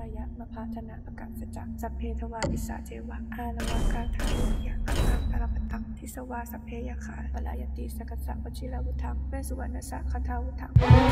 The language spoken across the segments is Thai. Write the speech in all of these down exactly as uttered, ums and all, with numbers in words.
ายะมะพาธนะประกาศสัจจะสัพเพทวาปิสาเจวะอาละวะกาถาโยนิยะอังคังตระปตังทิสวาสัพเพยะขาปลายติสกัสสะวชิราวุธังเวสุวรรณสะคทาวุธัง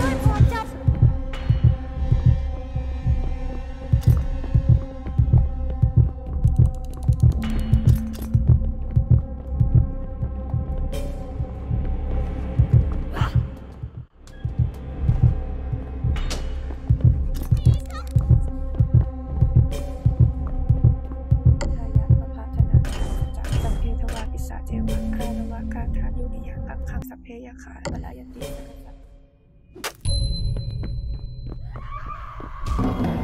เจวะอาละวะกาถาโยนิยะอังคังสัพเพยะขาปลายติสกัสสะ